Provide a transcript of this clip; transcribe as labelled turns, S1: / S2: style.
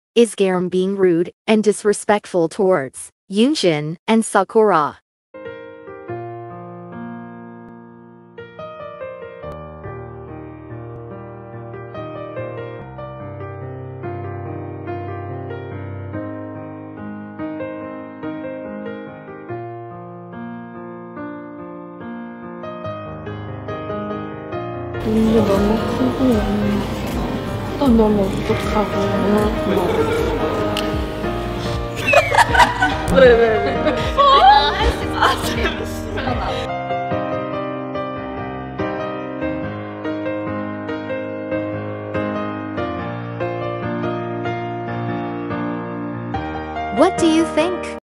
S1: Is Garam being rude and disrespectful towards YUNJIN and SAKURA?
S2: 눈도 너무 크고 또 너무 어떡하고 왜?
S3: 할 수 있어.